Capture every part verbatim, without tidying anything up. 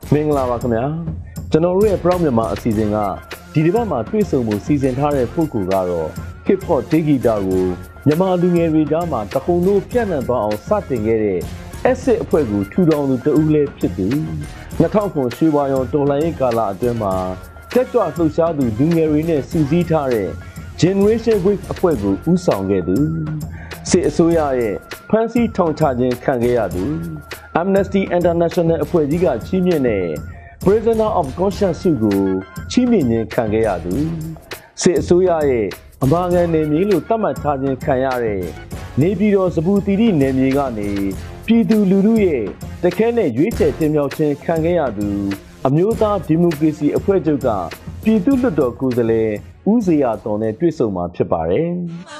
မင်္ဂလာပါခင်ဗျာကျွန်တော်တို့ရဲ့ Proud Myanmar အစီအစဉ်ကဒီတစ်ပတ်မှာတွေ့ဆုံမှုစီစဉ်ထားတဲ့ပုဂ္ဂိုလ်ကတော့ Hip Hop တေးဂီတာကိုမြန်မာလူငယ်တွေကြားမှာတခုံလို့ပြန့်နှံ့သွားအောင်စတင်ခဲ့တဲ့ Acid အဖွဲ့ကိုထူထောင်သူတဦးလည်းဖြစ်သူ၂၀၀၉ရွှေဝါရောင်တော်လှန်ရေးကာလအတွင်းမှာတက်ကြွလှုပ်ရှားသူလူငယ်တွေနဲ့စုစည်းထားတဲ့ Generation Wave အဖွဲ့ကိုဦးဆောင်ခဲ့သူစစ်အစိုးရရဲ့ဖမ်းဆီးထောင်ချခြင်းခံခဲ့ရသူ Amnesty International အဖွဲ့ကြီးကချီးမြှင့်တဲ့ Prisoner of Conscience ဆုကိုချီးမြှင့်ခြင်းခံခဲ့ရသူစစ်အစိုးရရဲ့အမာခံနယ်မြေလို့သတ်မှတ်ထားခြင်းခံရတဲ့နေပြည်တော်စပူတီတီနယ်မြေကနေပြည်သူလူထုရဲ့တခဲနဲ့ရွေးချယ်တင်မြှောက်ခြင်းခံခဲ့ရသူအမျိုးသားဒီမိုကရေစီအဖွဲ့ချုပ်ကပြည်သူ့လွှတ်တော်ကိုယ်စားလှယ်ဦးဇေယျတော်နဲ့တွေ့ဆုံမှာဖြစ်ပါတယ်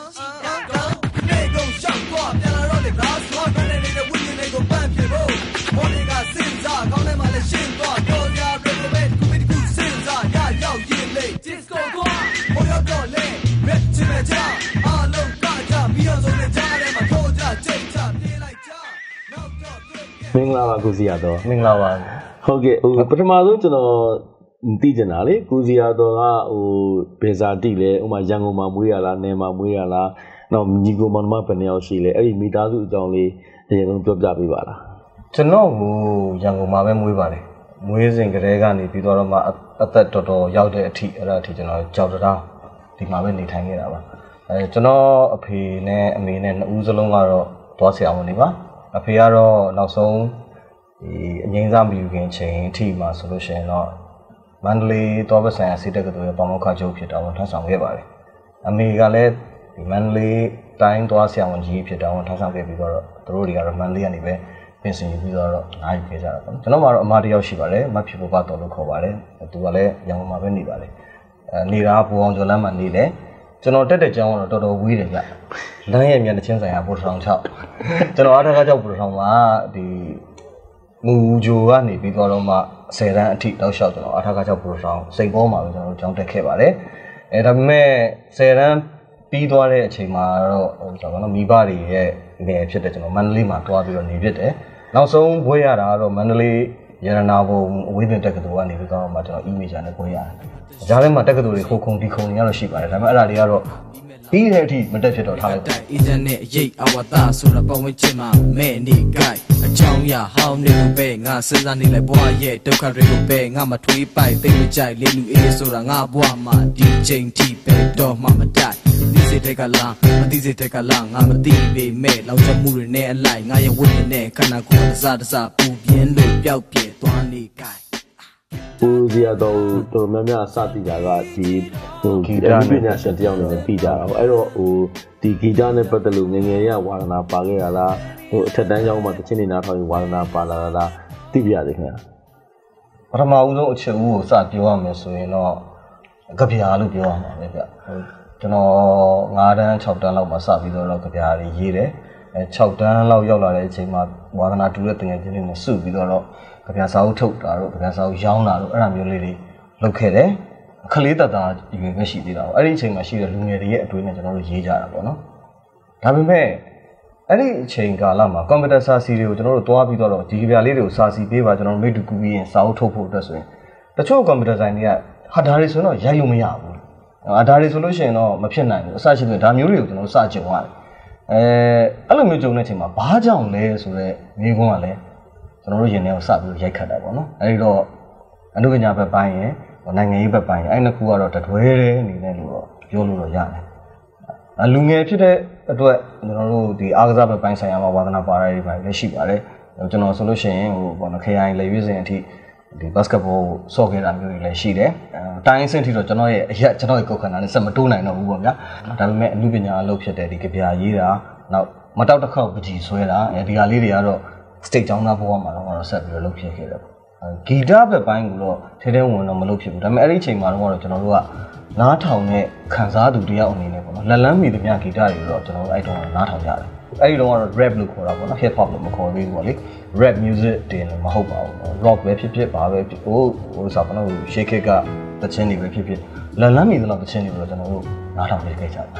မင်္ဂလာပါကိုစီယာတော်မင်္ဂလာပါဟုတ်ကဲ့ဟိုပထမဆုံးကျွန်တော်သိချင်တာလေကိုစီယာတော်ကဟိုဘယ်စာတိလဲဥမာရန်ကုန်မှာမွေးရလားနယ်မှာမွေးရလားနောက်ညီကိုမောင်နှမဘယ်နှစ်ယောက်ရှိလဲအဲ့ဒီမိသားစုအကြောင်းလေးအရင်ဆုံးပြောပြပေးပါလားကျွန်တော်ကရန်ကုန်မှာပဲမွေးပါတယ်မွေးစဉ်ကတည်းကနေပြီးတော့မှအသက်တော်တော်ရောက်တဲ့အထိအဲ့ဒါအထိကျွန်တော်ကြောက်တရားဒီမှာပဲနေထိုင်နေတာပါအဲကျွန်တော်အဖေနဲ့အမေနဲ့နှစ်ဦးစလုံးကတော့သွားဆရာဝန်တွေပါအဖေကတော့နောက်ဆုံးဒီအငိမ့်စားမယူခင်ချိန်အထိမှာဆိုလို့ရှိရင်တော့မန္တလေးတောဘက်ဆိုင်ရာစစ်တပ်ကတော်ရဲ့ပေါမောက္ခချုပ်ဖြစ်တာဝန်ထမ်းဆောင်ခဲ့ပါတယ်အမေကလည်းဒီမန္တလေးတိုင်းသွားဆရာဝန်ကြီးဖြစ်တာဝန်ထမ်းဆောင်ခဲ့ပြီးတော့သူတို့တွေကတော့မန္တလေးကနေပဲပြင်ဆင်ပြီးတော့နားယူခဲ့ကြတာပေါ့ကျွန်တော်မှတော့အမတယောက်ရှိပါတယ်မဖြစ်ဖို့ကတော့လို့ခေါ်ပါတယ်သူကလည်းရန်ကုန်မှာပဲနေပါတယ်အဲနေတာဘူအောင်ကျော်လမ်းမှာနေတယ်ကျွန်တော်တက်တဲ့ကျောင်းကတော့တော်တော်ဝေးတယ်ဗျလမ်းရဲ့မြန်တဲ့ချင်းဆိုင်ရာပို့ထောင်ချောက်ကျွန်တော်အားထားကြောက်ပို့ထောင်မှာဒီမူဂျိုကနေပြီးတော့မှဆယ်တန်းအထိတောက်လျှောက်ကျွန်တော်အားထားကြောက်ပို့ထောင်စိတ်ပေါ်မှာပဲကျွန်တော်ကျောင်းတက်ခဲ့ပါတယ်အဲဒါပေမဲ့ဆယ်တန်းပြီးသွားတဲ့အချိန်မှာတော့ဟိုကျွန်တော်မိဘတွေရဲ့ငယ်ဖြစ်တဲ့ကျွန်တော်မန္တလေးမှာတွားပြီးတော့နေဖြစ်တယ်နောက်ဆုံးဘွဲရတာကတော့မန္တလေးရတနာဘုံအဝေးပြင်တက္ကသိုလ်ကနေပြီးတော့မှကျွန်တော် email နဲ့ဘွဲရတယ်။ကြားထဲမှာတက္ကသိုလ်တွေခိုခုံဒီခုံတွေရတော့ရှိပါတယ်။ဒါပေမဲ့အဲ့ဒါတွေကတော့ပြီးတဲ့အထိမတက်ဖြစ်တော့ထားလိုက်တယ်။ internet ရိတ်အဝတာဆိုတာပတ်ဝန်းကျင်မှာမဲ့နေကြိုက်အကြောင်းရဟောင်းနေလို့ပဲငါစဉ်းစားနေလိုက်ဘွားရဲ့ဒုက္ခတွေကိုပဲငါမထွေးပိုက်သိမကြိုက်လေးလူအေးဆိုတာငါဘွားမှာဒီချိန်ထိပဲတော့မှမတိုက်ဒီစိတ်တက်ကလားမသိစိတ်တက်ကလားငါမသိပေမဲ့လောက်ချမှုတွေနဲ့အလိုက်ငါရဲ့ဝိညာဉ်နဲ့ခန္ဓာကိုယ်တစားတစားပူပြင်းလို့ပျောက်ပြဲသွားနေကြိုက်ဦးဇေယျတော်တော်များများစသိတာကဒီဟိုဂီတပညာရှင်တယောက်နဲ့ပြီးကြတာပေါ့အဲ့တော့ဟိုဒီဂီတနဲ့ပတ်သက်လို့ငငယ်ရဝါဒနာပါခဲ့ရလားဟိုအထက်တန်းကျောင်းမှာတချင်းနေနာထောင်ဝါဒနာပါလာလားသိပြရသေးခင်ဗျာပထမဦးဆုံးအချက်ဦးကိုစပြောရမယ်ဆိုရင်တော့ကြပြာလို့ပြောရမှာပဲဗျကျွန်တော်၅တန်း၆တန်းလောက်မှာစပြီးတော့ကြပြာတွေရေးတယ်အဲ၆တန်းလောက်ရောက်လာတဲ့အချိန်မှာဝါဒနာတူတဲ့တငယ်ချင်းတွေနဲ့စုပြီးတော့ကြပြာစာအုပ်ထုတ်တာတို့ကြပြာစာအုပ်ရောင်းတာတို့အဲ့ဒါမျိုးလေးတွေလုပ်ခဲ့တယ်အခလေးတသားရွေပဲရှိသေးတာပေါ့အဲ့ဒီအချိန်မှာရှိတဲ့လူငယ်တွေရဲ့အတွေ့အကြုံကျွန်တော်တို့ရေးကြတာပေါ့နော်ဒါပေမဲ့အဲ့ဒီအချိန်ကာလမှာကွန်ပျူတာစာစီတွေကိုကျွန်တော်တို့တွားပြီးတော့ဒီကြပြာလေးတွေကိုစာစီပေးပါကျွန်တော်တို့မိတူကူပြီးရင်စာအုပ်ထုတ်ဖို့အတွက်ဆိုရင်တချို့ကွန်ပျူတာဆိုင်တွေကဟာဒါတွေဆိုတော့ရိုက်လို့မရဘူးအာဒါတွေဆိုလို့ရှိရင်တော့မဖြစ်နိုင်ဘူးအစရှိတဲ့ဒါမျိုးတွေကိုကျွန်တော်တို့စကြုံရတယ်အဲအဲ့လိုမျိုးကြုံတဲ့အချိန်မှာဘာကြောင့်လဲဆိုတော့မိကုန်းကလည်းကျွန်တော်တို့ရင်ထဲကိုစပြီးရိုက်ခတ်တာပေါ့နော်အဲဒီတော့အနုပညာဘက်ပိုင်းရင်နိုင်ငံရေးဘက်ပိုင်းရင်အဲ့နှစ်ခုကတော့တတွဲတဲ့အနေနဲ့လို့တော့ပြောလို့တော့ရတယ်အလူငယ်ဖြစ်တဲ့အတွက်ကျွန်တော်တို့ဒီအားကစားဘက်ပိုင်းဆိုင်ရာမှာဝါသနာပါရတွေပိုင်းလည်းရှိပါတယ်ကျွန်တော်ဆိုလို့ရှိရင်ဟိုပေါ့နော်ခရိုင်လေရွေးစဉ်အထိဒီဘတ်စကတ်ဘောဆော့ခဲ့တာမျိုးတွေလည်းရှိတယ်အဲတိုင်းအဆင့်ထိတော့ကျွန်တော်ရဲ့အရက်ကျွန်တော်ရဲ့ကိုယ်ခန္ဓာနဲ့စက်မတိုးနိုင်တော့ဘူးပေါ့ဗျာဒါပေမဲ့အမှုပညာအလုပ်ဖြစ်တဲ့ဒီကြပြာရေးတာနောက်မတောက်တစ်ခေါက်ပကြီးဆွဲတာအဲဒီဟာလေးတွေကတော့ state ကျောင်းသားဘဝမှာတော့ဆက်ပြီးတော့လုပ်ဖြစ်ခဲ့တယ်ပေါ့ဂီတဘက်ပိုင်းကတော့ထဲထဲဝင်တော့မလုပ်ဖြစ်ဘူးဒါပေမဲ့အဲ့ဒီအချိန်မှာတော့ကျွန်တော်တို့ကနားထောင်တဲ့ခံစားသူတယောက်အနေနဲ့ပေါ့နော်လက်လန်းမီသမျှဂီတတွေတော့ကျွန်တော်တို့အဲ့တုန်းကနားထောင်ကြတယ်အဲ့ဒီတုန်းကတော့ rap လို့ခေါ်တာပေါ့နော် hip hop လို့မခေါ်သေးဘူးပေါ့လေ rap music တင်လို့မဟုတ်ပါဘူး rock ပဲဖြစ်ဖြစ်ပါပဲဟိုဟိုဆိုတော့ shake it ကတချင်းတွေပဲဖြစ်ဖြစ်လက်လန်းမီသလောက်တချင်းတွေတော့ကျွန်တော်တို့နားထောင်နေခဲ့ကြတယ်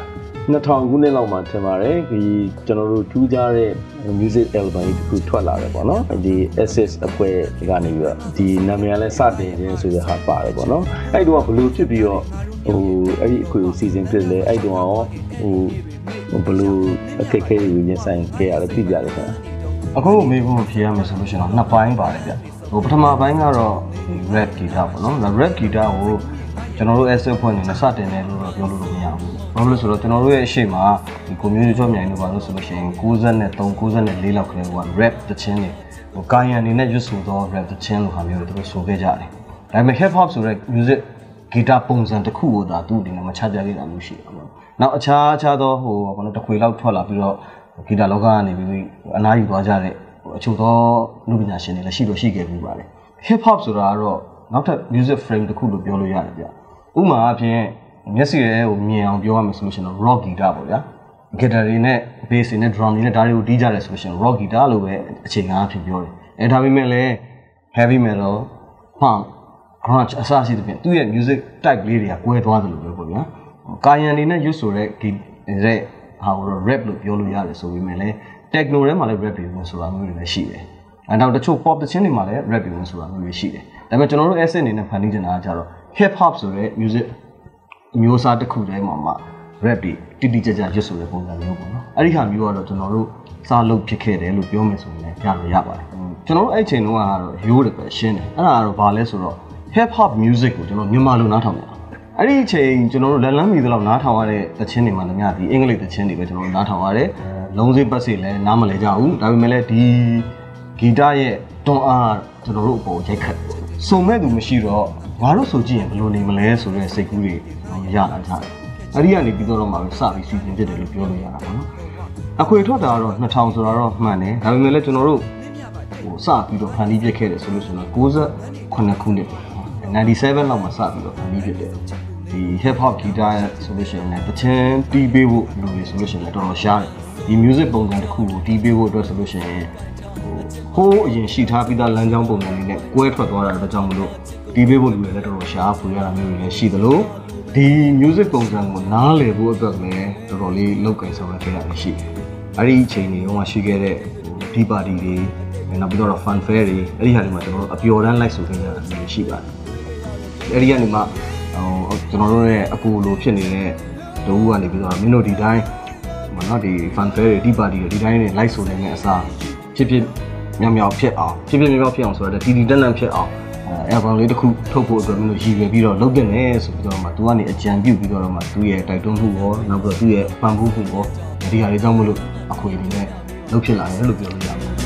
နှစ်ထောင်ခုနှစ်လောက်မှထင်ပါတယ်ဒီကျွန်တော်တို့ထူးခြားတဲ့ music album တစ်ခုထွက်လာတယ်ပေါ့နော်ဒီ S S အဖွဲ့ကနေပြီးတော့ဒီနာမည်လည်းစတင်ခြင်းဆိုတဲ့ဟာပါတယ်ပေါ့နော်အဲ့တော့ဘလို့ဖြစ်ပြီးတော့ဟိုအဲ့ဒီအခုစီစဉ်ဖြစ်လေအဲ့တော့ရောဟိုဘလို့အခက်အခဲတွေရင်ဆိုင်ခဲ့ရတယ်သိကြတယ်ခင်ဗျအခုမေးဖို့ဖြေရမယ်ဆိုလို့ရှိရင်တော့နှစ်ပိုင်းပါတယ်ဗျဟိုပထမပိုင်းကတော့ rap guitar ပေါ့နော် rap guitar ကိုကျွန်တော်တို့ S S ဖွဲ့နေနဲ့စတင်တယ်လို့တော့ပြောလို့မရဘူးဘာလို့လဲဆိုတော့ကျွန်တော်တို့ရဲ့အရှိမဒီ community ကြောမြိုင်လို့ပါလို့ဆိုလို့ရှိရင်၉၃ ၉၄လောက်ခလဲဟို rap တခြင်းတွေဟိုကာယံအနေနဲ့ရွတ်ဆိုတော့ rap တခြင်းလို့ဟာမျိုးတွေသူတို့ဆိုခဲ့ကြတယ်ဒါပေမဲ့ hip hop ဆိုတဲ့ music guitar ပုံစံတစ်ခုကိုသာသူ့အနေနဲ့မချပြခဲ့တာမျိုးရှိတယ်ပေါ့နောက်အခြားအခြားသောဟိုဘာလို့တစ်ခွေလောက်ထွက်လာပြီးတော့ guitar လောကကနေပြီးအနားယူသွားကြတဲ့အချို့သောလူပညာရှင်တွေလည်းရှိလို့ရှိခဲ့ပြီးပါတယ် hip hop ဆိုတာကတော့နောက်ထပ် music frame တစ်ခုလို့ပြောလို့ရတယ်ဗျဥပမာအဖြစ်မျက်စိရဲကိုမြင်အောင်ပြောရမယ်ဆိုလို့ရှိရင်တော့ rock guitar ပေါ့ဗျာ guitar တွေနဲ့ bass တွေနဲ့ drum တွေနဲ့ဒါတွေကိုတီးကြတယ်ဆိုလို့ရှိရင် rock guitar လို့ပဲအခြေခံအဖြစ်ပြောတယ်အဲဒါပေမဲ့လည်း heavy metal punk grunge အစရှိတဲ့ပြင်သူ့ရဲ့ music type လေးတွေကကွဲသွားတယ်လို့ပဲပေါ့ဗျာကာယံတွေနဲ့ရွတ်ဆိုတဲ့ဒီတဲ့ဟာကို rap လို့ပြောလို့ရတယ်ဆိုပေမဲ့လည်း techno ထဲမှာလည်း rap တွေဝင်ဆိုတာမျိုးတွေလည်းရှိတယ်အဲနောက်တချို့ pop တခြင်းတွေမှာလည်း rap တွေဝင်ဆိုတာမျိုးတွေရှိတယ်ဒါပေမဲ့ကျွန်တော်တို့ asset အနေနဲ့ဖန်တီးနေတာကကြတော့ hip hop ဆိုတဲ့ music အမျိုးအစားတစ်ခုတည်းမှာမှ rap တွေတိတိကျကျရွတ်ဆိုတဲ့ပုံစံမျိုးပေါ့နော်အဲ့ဒီဟာမျိုးကတော့ကျွန်တော်တို့စားလုပ်ဖြစ်ခဲ့တယ်လို့ပြောမယ်ဆိုရင်လည်းရလို့ရပါတယ်ကျွန်တော်တို့အဲ့ချိန်တုန်းကတော့ရိုးတယ်ပဲရှင်းတယ်အဲ့ဒါကတော့ဘာလဲဆိုတော့ hip hop music ကိုကျွန်တော်မြန်မာလိုနားထောင်နေတာအဲ့ဒီအချိန်ကျွန်တော်တို့လက်လန်းမီတော့နားထောင်ရတဲ့သချင်းတွေမှလည်းများဒီအင်္ဂလိပ်သချင်းတွေပဲကျွန်တော်တို့နားထောင်ရတယ်လုံးစိပတ်စီလည်းနားမလဲကြဘူးဒါပေမဲ့လည်းဒီဂီတရဲ့တွန်းအားကျွန်တော်တို့အပေါ်ရိုက်ခတ်စုံမဲ့သူမရှိတော့ငါတို့ဆိုကြည့်ရင်ဘယ်လိုနေမလဲဆိုတဲ့စိတ်ကူးတွေရလာကြတယ်အဲ့ဒီကနေပြီးတော့မှပဲစပြီးစီစဉ်ဖြစ်တယ်လို့ပြောလို့ရတာပေါ့နော်အခွေထွက်တာကတော့နှစ်ထောင်ဆိုတာတော့မှန်တယ်ဒါပေမဲ့လည်းကျွန်တော်တို့ဟိုစပြီးတော့ဖန်တီးပြခဲ့တယ်ဆိုလို့ဆိုတော့၉ခုနှစ်ခုနှစ်ninety-sevenလောက်မှာစပြီးတော့ဖန်တီးဖြစ်တယ်ဒီ hip hop guitar ဆိုလို့ရှိရင်လည်းတချင်တီးပေးဖို့လူတွေဆိုလို့ရှိရင်လည်းတော်တော်ရှားတယ်ဒီ music ပုံစံတစ်ခုကိုတီးပေးဖို့အတွက်ဆိုလို့ရှိရင်ဟိုအရင်ရှိထားပြီးသားလမ်းကြောင်းပုံစံလေးနဲ့ကွဲထွက်သွားတာတော့ကြောင့်မလို့တီးပေးဖို့လူတွေလည်းတော်တော်ရှားဖွေရတာမျိုးတွေလည်းရှိသလိုဒီ music ပုံစံကိုနားလည်ဖို့အတွက်လည်းတော်တော်လေးလောက်ကင်ဆောင်ရခဲ့ရတယ်ရှိတယ်အဲ့ဒီအချိန်တွေတုန်းကရှိခဲ့တဲ့ဒီ party တွေနောက်ပြီးတော့ fun fair တွေအဲ့ဒီဟာတွေမှာကျွန်တော်တို့အပျော်တမ်းလိုက်ဆိုခဲ့ရတာမျိုးရှိပါတယ်အဲ့ဒီကနေမှဟိုကျွန်တော်တို့ရဲ့အကူလိုဖြစ်နေတဲ့တူကနေပြီးတော့မင်းတို့ဒီတိုင်းဟိုနော်ဒီ fun fair တွေဒီ party တွေဒီတိုင်းနဲ့လိုက်ဆိုနေတဲ့အစားဖြစ်ဖြစ်မြောင်မြောင်ဖြစ်အောင်ဖြစ်ဖြစ်မြောင်မြောင်ဖြစ်အောင်ဆိုတော့တီတီတန်းတန်းဖြစ်အောင်အဲ album လေးတစ်ခုထုတ်ဖို့အတွက်မင်းတို့ရည်ရွယ်ပြီးတော့လုပ်တင်နေဆိုပြီးတော့မှသူကနေအကြံပြုပြီးတော့မှသူ့ရဲ့တိုက်တွန်းမှုရောနောက်ပြီးတော့သူ့ရဲ့ပံ့ပိုးမှုရောဒီဟာတွေကြောင့်မလို့အခွေအနေနဲ့လုပ်ဖြစ်လာတယ်လို့ပြောလို့ရပါတယ်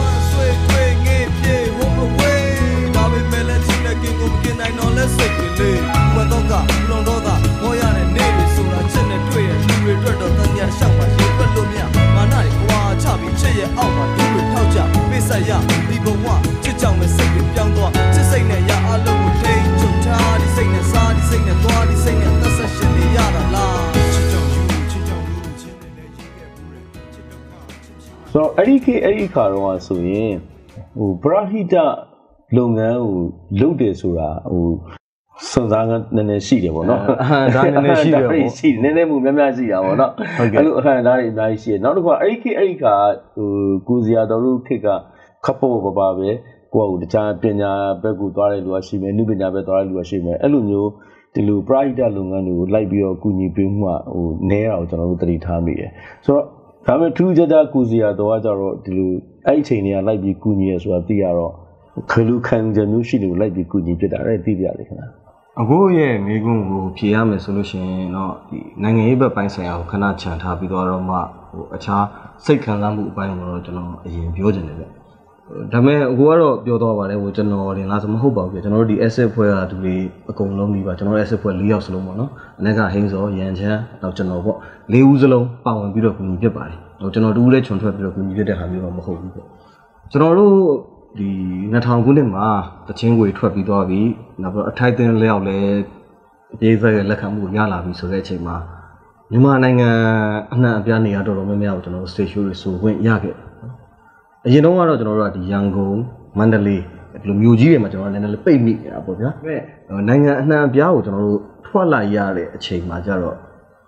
let's say we live when the got long dog mo ya ne ne bi so la chet ne twet ye lu twe twet do tan ya shak ma ye twet lo mya ma na ni kwa cha bi chet ye out ma du twe thao cha pi sat ya di bon wa chit chang me sait bi pyaung twa chit sait ne ya a lo ko thai chung tha di sait ne sa di sait ne twa di sait ne tat sat shin ni ya da la chit chang yu chit chang yu chin ne le ji ke bu re chit chang ka so အဲ့ဒီခေတ်အဲ့ဒီခါတော့ဆိုရင်ဟိုပရဟိတလုပ်ငန်းကိုလုပ်တယ်ဆိုတာဟိုစွန်စားကနည်းနည်းရှိတယ်ပေါ့နော်ဒါနည်းနည်းရှိတယ်ပေါ့ရှိနည်းနည်းမှုများများရှိတာပေါ့နော်အဲ့လိုအခါဒါတွေအများကြီးရှိတယ်နောက်တစ်ခါအဲ့ဒီခေတ်အဲ့ဒီခါဟိုကိုစရာတော်တို့ခေတ်ကခပ်ဖို့ပပပဲကိုယ့်ကိုတခြားပညာဘက်ကိုသွားတဲ့လူကရှိမယ်နုပညာဘက်သွားတဲ့လူကရှိမယ်အဲ့လိုမျိုးဒီလို private လုပ်ငန်းတွေကိုလိုက်ပြီးတော့ကူညီပေးမှုကဟိုနည်းတာကိုကျွန်တော်တို့သတိထားမိတယ်ဆိုတော့ဒါပေမဲ့ထူးခြားခြားကိုစရာတော်ကကြတော့ဒီလိုအဲ့ဒီအချိန်တွေကလိုက်ပြီးကူညီရဆိုတာသိရတော့ခလူခံကြမျိုးရှိလို့လိုက်ပြီးကူညီပြတာအဲ့ဒီသိရတယ်ခင်ဗျာအခုရဲ့မိကုန်းကိုဖြေရမယ်ဆိုလို့ရှိရင်တော့ဒီနိုင်ငံရေးဘက်ပိုင်းဆိုင်ရာကိုခဏခြံထားပြီးတော့မှဟိုအခြားစိတ်ခံစားမှုအပိုင်းကိုတော့ကျွန်တော်အရင်ပြောချင်တယ်ဗျဒါပေမဲ့အခုကတော့ပြောတော့ပါတယ်ဟိုကျွန်တော်တင်လားဆိုမဟုတ်ပါဘူးကျွန်တော်တို့ဒီ asset ဖွဲ့ကသူတွေအကုန်လုံးပြီးပါကျွန်တော်တို့ asset ဖွဲ့၄ယောက်စလုံးပေါ့နော်အနေကဟင်းစောရန်ချမ်းနောက်ကျွန်တော်ပေါ့၄ဦးစလုံးပါဝင်ပြီးတော့ကူညီပြပါတယ်ဟိုကျွန်တော်တူးလေးခြုံထွက်ပြီးတော့ကူညီပြတဲ့ဟာမျိုးတော့မဟုတ်ဘူးပေါ့ကျွန်တော်တို့ဒီနှစ်ထောင်ခုနှစ်မှာတချင်းကိုထွက်ပြီးတော့ပြီးနောက်ပြီးအထိုက်အသင်းလျောက်လဲအပြေးဆက်ရဲ့လက်ခံမှုကိုရလာပြီဆိုတဲ့အချိန်မှာမြန်မာနိုင်ငံအနှံ့အပြားနေရာတော်တော်များများကိုကျွန်တော်တို့ stage show တွေဆိုဝင်ရခဲ့အရင်တော့ကတော့ကျွန်တော်တို့ကဒီရန်ကုန်မန္တလေးဒီလိုမြို့ကြီးတွေမှာကျွန်တော်တို့နည်းနည်းလေးပိတ်မိနေတာပေါ့ဗျာနိုင်ငံအနှံ့အပြားကိုကျွန်တော်တို့ထွက်လာရတဲ့အချိန်မှာကျတော့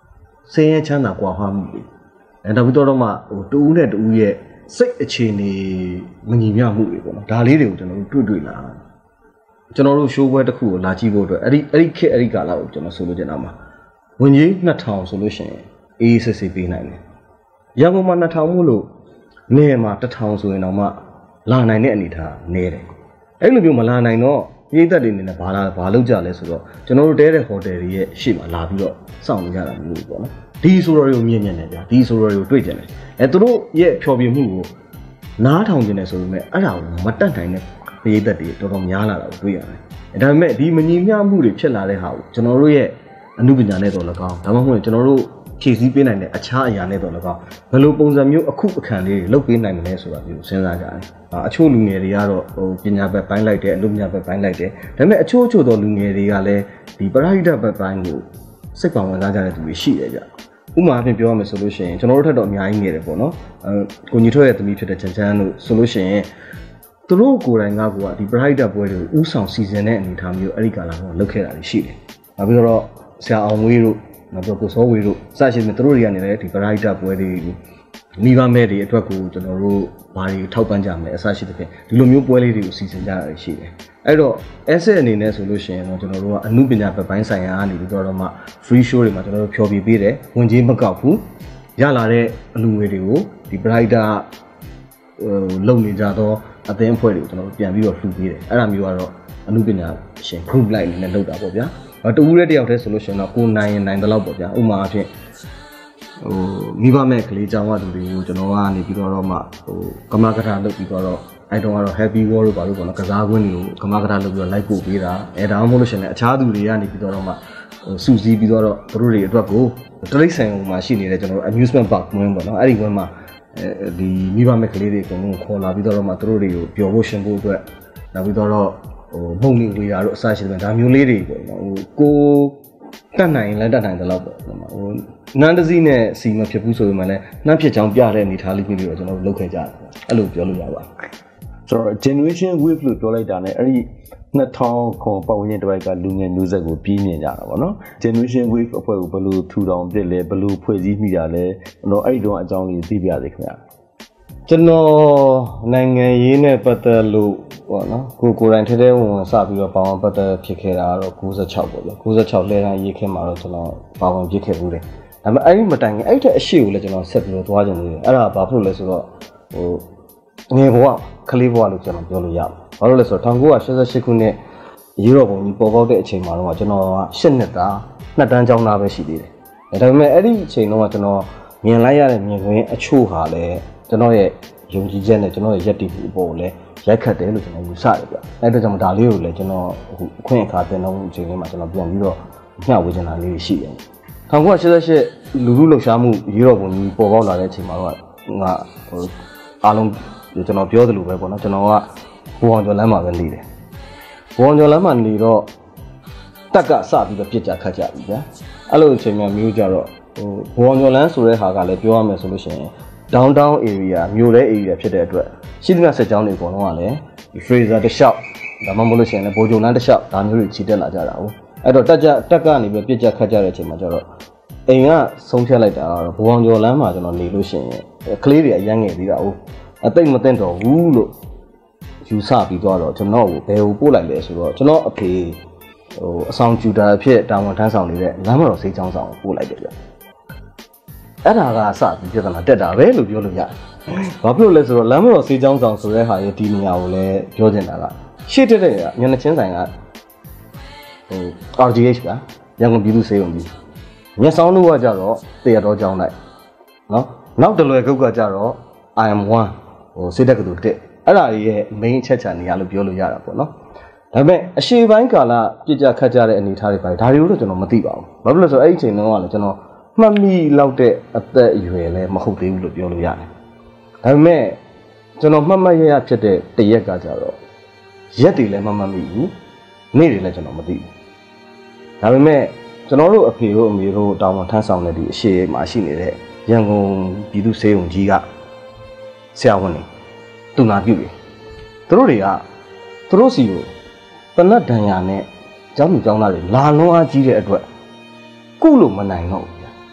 ဆင်းရဲချမ်းသာကွာဟမှုတွေအဲနောက်ပြီးတော့မှဟိုတူးနဲ့တူးရဲ့စိတ်အခြေအနေမညီမျှမှုတွေပေါ့နော်ဒါလေးတွေကိုကျွန်တော်တို့တွေ့တွေ့လာကျွန်တော်တို့ရှိုးပွဲတစ်ခုကိုလာကြည့်ဖို့အတွက်အဲ့ဒီအဲ့ဒီခေတ်အဲ့ဒီကာလကိုကျွန်တော်ဆိုလို့ကျင်တာမှာဝင်ကြီးနှစ်ထောင်ဆိုလို့ရှိရင်အေးစစ်စစ်ပေးနိုင်တယ်ရန်ကုန်မှာနှစ်ထောင်မို့လို့နေမှာတစ်ထောင်ဆိုရင်တော့မှလာနိုင်တဲ့အနေအထားနေတယ်အဲ့လိုမျိုးမလာနိုင်တော့ပြည်သက်တွေနေနဲ့ဘာလာဘာလုပ်ကြလဲဆိုတော့ကျွန်တော်တို့တဲတဲ့ဟိုတယ်တွေရဲ့ရှေ့မှာလာပြီးတော့စောင့်နေကြတာမျိုးပေါ့နော်ဒီဆိုတော်တွေကိုမြင်မြင်နေကြဒီဆိုတော်တွေကိုတွေ့ကြတယ်အဲသူတို့ရဲ့ဖြောပြမှုကိုနားထောင်နေတယ်ဆိုပေမဲ့အဲ့ဒါကိုမတတ်နိုင်တဲ့ပြည်သက်တွေတော်တော်များလာတာကိုတွေ့ရတယ်ဒါပေမဲ့ဒီမညီမျှမှုတွေဖြစ်လာတဲ့ဟာကိုကျွန်တော်တို့ရဲ့အမှုပညာနဲ့တော့၎င်းဒါမှမဟုတ်ကျွန်တော်တို့ဖြည့်ဆည်းပေးနိုင်တဲ့အခြားအရာနဲ့တော့၎င်းဘယ်လိုပုံစံမျိုးအခုအခန့်လေးတွေလုပ်ပေးနိုင်မလဲဆိုတာမျိုးစဉ်းစားကြတယ်။အချို့လူငယ်တွေကတော့ဟိုပညာဘက်ပိုင်းလိုက်တယ်အလုပ်ပညာဘက်ပိုင်းလိုက်တယ်။ဒါပေမဲ့အချို့အချို့သောလူငယ်တွေကလည်းဒီပရိဟိတဘက်ပိုင်းကိုစိတ်ပါဝင်စားကြတဲ့သူတွေရှိတယ်ကြ။ဥပမာအဖြစ်ပြောရမယ်ဆိုလို့ရှိရင်ကျွန်တော်တို့ထက်တော့အများကြီးငယ်တယ်ပေါ့နော်။အဲကိုညီထွေးရဲ့သမီးဖြစ်တဲ့ချန်ချန်တို့ဆိုလို့ရှိရင်သူတို့ကိုယ်တိုင်ကကိုကဒီပရိဟိတပွဲတွေကိုဥဆောင်စီစဉ်တဲ့အနေအထားမျိုးအဲ့ဒီကာလမှာလုပ်ခဲ့တာရှိတယ်။နောက်ပြီးတော့ဆရာအောင်ဝေးတို့နောက်တော့ကိုစောဝေတို့စရှိတဲ့သူတို့တွေကနေလည်းဒီပရိုက်တာပွဲတွေမိဘမဲ့တွေအတွက်ကိုကျွန်တော်တို့ဘာတွေထောက်ပံ့ကြမယ်အစရှိတဲ့ဖြင့်ဒီလိုမျိုးပွဲလေးတွေကိုစီစဉ်ကြရရှိတယ်အဲ့တော့ asset အနေနဲ့ဆိုလို့ရှိရင်တော့ကျွန်တော်တို့ကအမှုပညာဘက်ပိုင်းဆိုင်ရာအနေပြီးတော့မှ free show တွေမှာကျွန်တော်တို့ဖျော်ပြပေးတယ်ဝင်ကြီးမကောက်ဘူးရလာတဲ့အလူငွေတွေကိုဒီ brighter ဟိုလုံနေကြတော့အသင်းအဖွဲ့တွေကိုကျွန်တော်တို့ပြန်ပြီးတော့လှူပေးတယ်အဲ့ဒါမျိုးကတော့အမှုပညာရှင် group like နဲ့လုပ်တာပေါ့ဗျာတူဦးတဲ့တယောက်တည်းဆိုလို့ရှိရင်တော့ကိုနိုင်ရင်နိုင်တဲ့လောက်ပေါ့ဗျာဥမာအဖြစ်ဟိုမိဘမဲ့ကလေးကြောင်းကသူတွေကိုကျွန်တော်ကနေပြီးတော့မှဟိုကမကထာလုပ်ပြီးတော့အဲ့တော့ကတော့ happy wall တို့ပါလို့ပေါ့နော်ကစားကွင်းတွေကိုကမကထာလုပ်ပြီးတော့လိုက်ပို့ပေးတာအဲဒါမှမဟုတ်လို့ရှိရင်အခြားသူတွေကနေပြီးတော့မှဟိုစူးစီးပြီးတော့သူတို့တွေအတွက်ကိုတရိတ်ဆိုင်မှာရှိနေတဲ့ကျွန်တော်တို့ amusement park ဝင်းပေါ့နော်အဲ့ဒီဝင်းမှာအဲဒီမိဘမဲ့ကလေးတွေအကုန်လုံးခေါ်လာပြီးတော့မှသူတို့တွေကိုပျော်ဖို့ရှင်ဖို့အတွက်နောက်ပြီးတော့ဟိုမုံနေဝေရာတို့အစရှိတယ်ဒါမျိုးလေးတွေပေါ့နော်ဟိုကိုတတ်နိုင်လက်တတ်နိုင်တယ်လို့ပေါ့ဟိုနန်းတစည်းနဲ့စီမဖြစ်ဘူးဆိုပေမဲ့လည်းနှမ်းဖြစ်ချောင်းပြတဲ့အနေထားလေးမျိုးတွေတော့ကျွန်တော်တို့လုပ်ခဲ့ကြတယ်အဲ့လိုပြောလို့ရပါတယ်ဆိုတော့ generation wave လို့ပြောလိုက်တာ ਨੇ အဲ့ဒီနှစ်ထောင်ခုပတ်ဝန်းကျင်တစ်ပိုက်ကလူငယ်မျိုးဆက်ကိုပြီးမြင်ကြတာပေါ့နော် generation wave အဖွဲ့ကိုဘယ်လိုထူထောင်ပြစ်လဲဘယ်လိုဖွဲ့စည်းမိတာလဲတော့အဲ့ဒီတော့အကြောင်းလေးသိပြရစေခင်ဗျာကျွန်တော်နိုင်ငံရေးနဲ့ပတ်သက်လို့ပေါ့နော်ကိုကိုယ်တိုင်ထဲထဲဝင်ဝင်စပြီးတော့ပါဝင်ပတ်သက်ဖြစ်ခဲ့တာကတော့96ပေါ့ဗျာ96လဲတန်းရေးခင်းမှာတော့ကျွန်တော်ပါဝင်ဖြစ်ခဲ့ဘူးတယ်ဒါပေမဲ့အဲ့ဒီမတိုင်ခင်အဲ့ထက်အရှိကိုလည်းကျွန်တော်ဆက်ပြီးတော့သွားကြနေတယ်အဲ့ဒါဘာဖြစ်လို့လဲဆိုတော့ဟိုငယ်ဘဝကလေးဘဝလို့ကျွန်တော်ပြောလို့ရပါတယ်ဘာလို့လဲဆိုတော့1988ခုနှစ်ရေရော်ပုံကြီးပေါ်ပေါက်တဲ့အချိန်မှာတော့ကျွန်တော်က၈နှစ်သားနှစ်တန်းကျောင်းသားပဲရှိသေးတယ်ဒါပေမဲ့အဲ့ဒီအချိန်တော့ကျွန်တော်မြင်လိုက်ရတဲ့မြင်ကွင်းအချို့ဟာလည်းကျွန်တော်ရဲ့ယုံကြည်ချက်နဲ့ကျွန်တော်ရဲ့ယက်တီမှုအပေါ်ကိုလည်းရိုက်ခတ်တယ်လို့ကျွန်တော်ယူဆတယ်ဗျ။အဲ့ဒါကြောင့်ဒါလေးကိုလည်းကျွန်တော်အခုအခွင့်အခါတင်တော့အချိန်လေးမှာကျွန်တော်ပြန်ပြီးတော့မျှဝေချင်တာလေးရှိတယ်။1988လူလူလှုပ်ရှားမှုရေတော်ပုံကြီးပေါ်ပေါက်လာတဲ့အချိန်မှာတော့ငါဟိုအားလုံးကျွန်တော်ပြောသလိုပဲပေါ့နော်ကျွန်တော်ကဘိုးအောင်ကျော်လမ်းမှာပဲနေတယ်။ဘိုးအောင်ကျော်လမ်းမှာနေတော့တက်ကစပြီးတော့ပြစ်ကြခတ်ကြပြီဗျာ။အဲ့လိုအချိန်မှာမျိုးကြတော့ဟိုဘိုးအောင်ကျော်လမ်းဆိုတဲ့ဟာကလည်းပြောရမယ်ဆိုလို့ရှိရင်downtown area မြို့တဲ့ area ဖြစ်တဲ့အတွက်ရှိသမျှဆက်ကြောင်းတွေအကုန်လုံးကလည်း Fraser တစ်လျှောက်ဒါမှမဟုတ်လို့ရှိရင်လည်းဘိုးဂျုံလန်းတစ်လျှောက်ဒါမျိုးတွေချီတက်လာကြတာဟုတ်အဲ့တော့တက်ကြတက်ကနေပြီးပြစ်ကြခတ်ကြတဲ့အချိန်မှာကျတော့အိမ်ကဆုံးဖြတ်လိုက်တာကတော့ဘိုးအောင်ကျော်လမ်းမှာကျွန်တော်နေလို့ရှိရင်ကလေးတွေအရန်ငယ်ပြီးတာဟုတ်အသိမသိတော့ဘူးလို့ယူဆပြီးတော့ကျွန်တော်ကိုဘယ်ကိုပို့လိုက်လဲဆိုတော့ကျွန်တော်အဖေဟိုအဆောင်ကျူတာအဖြစ်တာဝန်ထမ်းဆောင်နေတဲ့လမ်းမတော်စိတ်ချောင်းဆောင်ကိုပို့လိုက်တယ်ဗျအဲ့ဒါကစပြီးပြဿနာတက်တာပဲလို့ပြောလို့ရတယ်။ဘာဖြစ်လို့လဲဆိုတော့လမ်းမတော်စေးချောင်းဆောင်ဆိုတဲ့ဟာရဲ့ဒီနေရာကိုလည်းပြောချင်တာကရှေ့တက်တဲ့ညနေချင်းဆိုင်ကဟို R G H ကရန်ကုန်ပြည်သူ့စေယုံကြီးမျက်စောင်းတို့ကကြတော့တရတော်ကျောင်းလိုက်နော်နောက်တလွယ်ကုတ်ကကြတော့ I am one ဟိုစေတက်ကတူတက်အဲ့ဒါရဲ့ main အချက်ချာနေရာလို့ပြောလို့ရတာပေါ့နော်။ဒါပေမဲ့အရှေ့ပိုင်းကာလပြစ်ကြခတ်ကြတဲ့အနေအထားတွေပါဒါတွေကိုတော့ကျွန်တော်မသိပါဘူး။ဘာဖြစ်လို့လဲဆိုတော့အဲ့ဒီအချိန်တုန်းကလည်းကျွန်တော်မှတ်မိလောက်တဲ့အသက်အရွယ်လည်းမဟုတ်သေးဘူးလို့ပြောလို့ရတယ်။ဒါပေမဲ့ကျွန်တော်မှတ်မှတ်ရရဖြစ်တဲ့တရက်ကကြတော့ရက်တွေလည်းမှတ်မှတ်မိဘူး။နေ့တွေလည်းကျွန်တော်မသိဘူး။ဒါပေမဲ့ကျွန်တော်တို့အဖေတို့အမေတို့တောင်းဝန်ထမ်းဆောင်တဲ့ဒီအရှိမှာရှိနေတဲ့ရန်ကုန်ပြည်သူ့စေယုံကြီးကဆရာဝန်တွေတူနာပြုတွေသူတို့တွေကသူတို့စီကိုတနတ်ဒဏ်ရာနဲ့ကျောင်းသူကျောင်းသားတွေလာလွန်အားကြီးတဲ့အတွက်ကုလို့မနိုင်တော့ဘူး။မ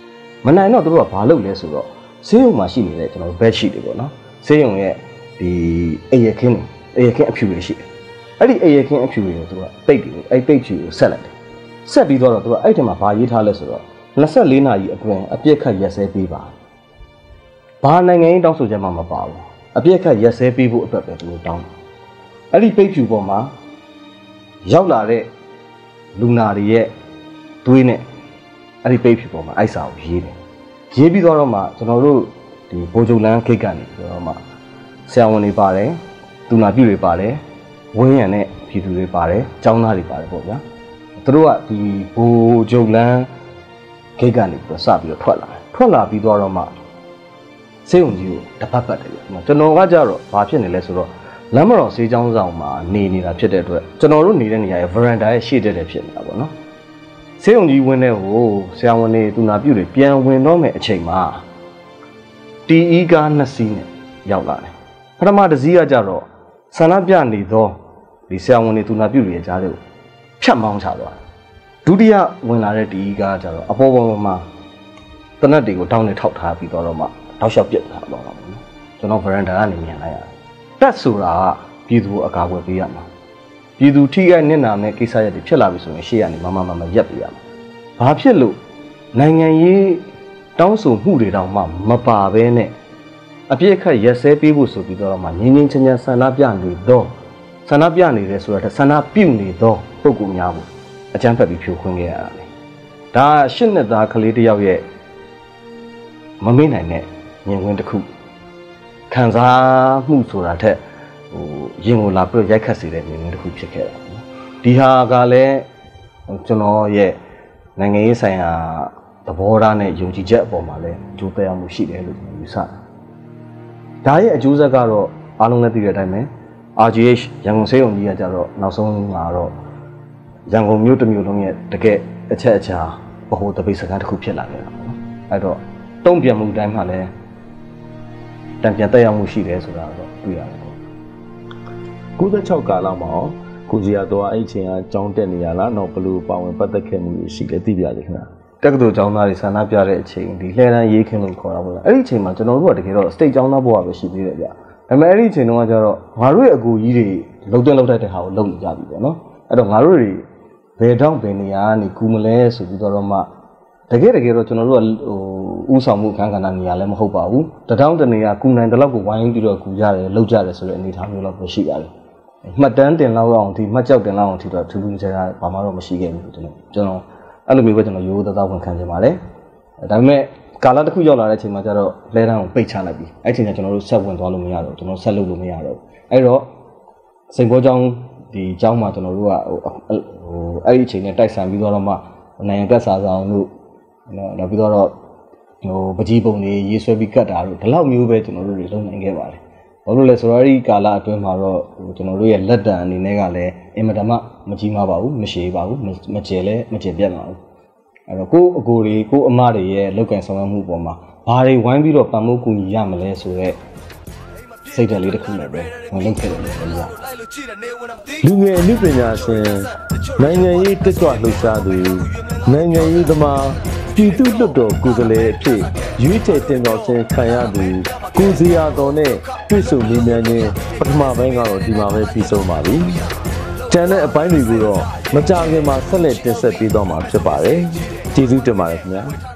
မနိုင်တော့တို့ကဘာလုပ်လဲဆိုတော့ဆေးရုံမှာရှိနေတဲ့ကျွန်တော်တို့ဘက်ရှိတယ်ပေါ့နော်ဆေးရုံရဲ့ဒီအေရခင်းအေရခင်းအဖြူတွေရှိတယ်အဲ့ဒီအေရခင်းအဖြူတွေကိုသူကပိတ်တယ်အဲ့ပိတ်ဖြူကိုဆက်လိုက်တယ်ဆက်ပြီးတော့သူကအဲ့ဒီမှာဘာရေးထားလဲဆိုတော့ยี่สิบสี่နာရီအတွင်းအပြည့်ခတ်ရက်စဲပေးပါဘာနိုင်ငံရေးတောင်းဆိုချက်မှမပါဘူးအပြည့်ခတ်ရက်စဲပေးဖို့အတွက်ပဲသူတောင်းအဲ့ဒီပိတ်ဖြူပေါ်မှာရောက်လာတဲ့လူနာတွေရဲ့သွေးနဲ့အဲ့ဒီပိတ်ဖြူပေါ်မှာအိုက်စာကိုရေးတယ်ရေးပြီးတော့မှကျွန်တော်တို့ဒီဘိုးချုပ်လန်းခိတ်ကနေပြီးတော့မှဆရာဝန်တွေပါတယ်သူနာပြုတွေပါတယ်ဝင်းရံနဲ့ပြည်သူတွေပါတယ်ကျောင်းသားတွေပါတယ်ပေါ့ဗျာသူတို့ကဒီဘိုးချုပ်လန်းခိတ်ကနေပြီးတော့စပြီးတော့ထွက်လာတယ်ထွက်လာပြီးတော့မှစေုံကြီးကိုတပတ်ပတ်တယ်ဗျာကျွန်တော်ကကြတော့ဘာဖြစ်နေလဲဆိုတော့လမ်းမတော်ဆေးကျောင်းဆောင်မှာနေနေတာဖြစ်တဲ့အတွက်ကျွန်တော်တို့နေတဲ့နေရာရဲ့ veranda ရဲ့ရှေ့တက်တယ်ဖြစ်နေတာပေါ့နော်ဆေးရုံကြီးဝင်းတဲ့ဟိုဆရာဝန်တွေသူနာပြုတွေပြန်ဝင်တော့မယ်အချိန်မှာတီအီကားနှစ်စီးနဲ့ရောက်လာတယ်ပထမတစ်စီးကကြတော့ဆန္ဒပြနေသောဒီဆရာဝန်တွေသူနာပြုတွေရဲ့ကြားတွေကိုဖြတ်မောင်းချသွားတယ်ဒုတိယဝင်လာတဲ့တီအီကားကြတော့အပေါ်ပေါ်မှာတနက်တွေကိုတောင်းနေထောက်ထားပြီးတော့မှတောက်လျှောက်ပြစ်ထားတော့ပါဘူးနော်ကျွန်တော် veranda ကနေမြင်လိုက်ရတယ်တက်ဆိုတာကပြည်သူအကာအကွယ်ပေးရမှာပြည်သူထိခိုက်နစ်နာမဲ့ကိစ္စရပ်တွေဖြစ်လာပြီဆိုရင်ရှေ့ကနေမမမမရက်ပေးရမှာဘာဖြစ်လို့နိုင်ငံရေးတောင်းဆိုမှုတွေတောင်မှမပါဘဲနဲ့အပြည့်အခက်ရက်စဲပေးဖို့ဆိုပြီးတော့မှငင်းငင်းချမ်းချမ်းဆန္ဒပြနေတော့ဆန္ဒပြနေတယ်ဆိုတော့ဆန္ဒပြုနေတော့ပုံကူများဖို့အကြမ်းဖက်ပြီးဖြိုခွင်းခဲ့ရတာလေဒါရှစ်နှစ်သားကလေးတယောက်ရဲ့မမေ့နိုင်တဲ့မြင်ကွင်းတစ်ခုခံစားမှုဆိုတာထက်ဟိုရင်ကိုလာပြီးရိုက်ခတ်စေတဲ့မြင်ကွင်းတစ်ခုဖြစ်ခဲ့တာနော်ဒီဟာကလည်းကျွန်တော်ရဲ့နိုင်ငံရေးဆိုင်ရာသဘောထားနဲ့ယုံကြည်ချက်အပေါ်မှာလည်းအကျိုးသက်ရောက်မှုရှိတယ်လို့ကျွန်တော်ယူဆတယ်ဒါရဲ့အကျိုးဆက်ကတော့အားလုံးလည်းသိတဲ့အတိုင်းပဲ R G H ရန်ကုန်စေယုံကြီးကကြတော့နောက်ဆုံးမှာတော့ရန်ကုန်မြို့တစ်မြို့လုံးရဲ့တကယ်အချက်အချာဗဟိုတပိတ်စကားတစ်ခုဖြစ်လာခဲ့တာပေါ့နော်အဲ့တော့တုံ့ပြန်မှုတိုင်းမှာလည်းတံပြန်တက်ရောက်မှုရှိတယ်ဆိုတာတော့တွေ့ရတယ်ပေါ့၉၆ကာလမှာကိုကြီးကတော့အဲ့ချိန်ကကြောင်းတက်နေရလားတော့ဘလို့ပါဝင်ပတ်သက်ခဲ့မှုရှိလဲသိပြရခင်ဗျာတက္ကသိုလ်ကျောင်းသားတွေဆန္ဒပြတဲ့အချိန်ဒီလှဲတန်းရေးခင်းလို့ခေါ်တာပေါ့လားအဲ့ဒီအချိန်မှာကျွန်တော်တို့ကတကယ်တော့ state ကျောင်းသားဘဝပဲရှိသေးတယ်ဗျဒါပေမဲ့အဲ့ဒီအချိန်တုန်းကကျတော့ငါတို့ရဲ့အကူကြီးတွေလုံတက်လုံတက်တဲ့ဟာကိုလုပ်နေကြပြီပေါ့နော်အဲ့တော့ငါတို့တွေဘယ်တော့ဘယ်နေရာကနေကူမလဲဆိုပြီးတော့မှတကယ်တကယ်တော့ကျွန်တော်တို့ကဟိုဥဆောင်မှုအခန်းကဏ္ဍနေရာလည်းမဟုတ်ပါဘူးတထောင်တနေရာကူနိုင်တဲ့လောက်ကိုဝိုင်းပြီးတော့ကူကြတယ်လှုပ်ကြတယ်ဆိုတဲ့အနေအထားမျိုးလောက်ပဲရှိပါတယ်မှတ်တမ်းတင်လောက်အောင်ဒီမှတ်ကြောက်တင်လောက်အောင်ဒီတော့ထူးထူးခြားခြားဘာမှတော့မရှိခဲ့ဘူးကျွန်တော်ကျွန်တော်အဲ့လိုမျိုးပဲကျွန်တော်ရိုးသားသားဝန်ခံချင်ပါတယ်ဒါပေမဲ့ကာလတစ်ခုရောက်လာတဲ့အချိန်မှာကျတော့လဲတန်းကိုပိတ်ချလိုက်ပြီအဲ့ချိန်ကျကျွန်တော်တို့ဆက်ဝင်သွားလို့မရတော့ကျွန်တော်ဆက်လုပ်လို့မရတော့အဲ့တော့စိန်ဘောကျောင်းဒီကျောင်းမှာကျွန်တော်တို့ကဟိုအဲ့ဒီအချိန်နဲ့တိုက်ဆိုင်ပြီးတော့မှနိုင်ငံကတ်စာဆောင်တို့နော်နောက်ပြီးတော့ဟိုပကြီးပုံတွေရေးဆွဲပြီးကတ်တာတို့ဒီလောက်မျိုးပဲကျွန်တော်တို့တွေလုပ်နိုင်ခဲ့ပါတယ်ဘာလို့လဲဆိုတော့ဒီကာလအတွင်းမှာတော့ဟိုကျွန်တော်တို့ရဲ့လက်တံအနေနဲ့ကလည်းအင်မတန်မှမကြီးမားပါဘူးမရှည်ပါဘူးမကျယ်လဲမကျယ်ပြတ်ပါဘူးအဲ့တော့ကိုယ့်အကိုတွေကိုယ့်အမတွေရဲ့လောက်ကန်ဆောင်ရွက်မှုပေါ်မှာဘာတွေဝိုင်းပြီးတော့ပံ့ပိုးကူညီရမလဲဆိုတော့စိတ်ဓာတ်လေးတစ်ခုနဲ့ပဲဝင်လုပ်ခဲ့တယ်လို့ပြောရလူငယ်အနုပညာရှင်နိုင်ငံရေးတက်ကြွလှုပ်ရှားသူနိုင်ငံရေးသမားပြည်သူ့လွှတ်တော်ကိုယ်စားလှယ်အဖြစ်ရွေးချယ်တင်မြှောက်ခြင်းခံရသူကိုစီယာတော်နဲ့တွေ့ဆုံမေးမြန်းခြင်းပထမပိုင်းကတော့ဒီမှာပဲပြီးဆုံးပါပြီ။ကျန်တဲ့အပိုင်းတွေကိုတော့မကြာခင်မှာဆက်လက်တင်ဆက်ပေးတော့မှာဖြစ်ပါတယ်။ကျေးဇူးတင်ပါတယ်ခင်ဗျာ။